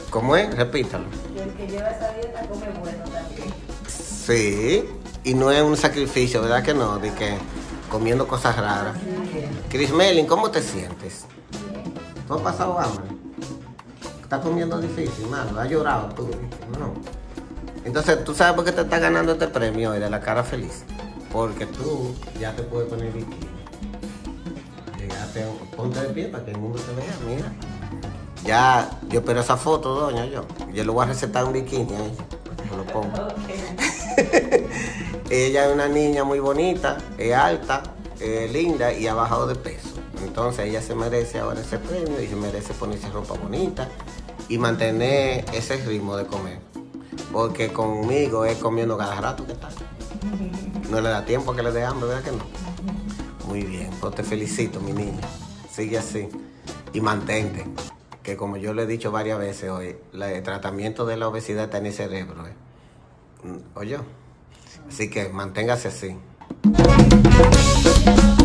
¿Cómo es? Repítalo. Y el que lleva esa dieta come bueno también. Sí, y no es un sacrificio, ¿verdad que no? De que comiendo cosas raras. Chris Melin, ¿cómo te sientes? ¿Tú has pasado hambre? ¿Estás comiendo difícil, mano? ¿Has llorado tú? No. Entonces, ¿tú sabes por qué te estás ganando este premio hoy de la cara feliz? Porque tú ya te puedes poner bikini. Llegaste, ponte de pie para que el mundo te vea, mira. Ya, yo espero esa foto, doña, yo le voy a recetar un bikini a ella, me lo pongo. Ella es una niña muy bonita, es alta, es linda y ha bajado de peso. Entonces ella se merece ahora ese premio y se merece ponerse ropa bonita y mantener ese ritmo de comer. Porque conmigo es comiendo cada rato que está. No le da tiempo a que le dé hambre, ¿verdad que no? Muy bien, pues te felicito, mi niña. Sigue así y mantente. Que como yo le he dicho varias veces hoy, el tratamiento de la obesidad está en el cerebro. Oye, así que manténgase así.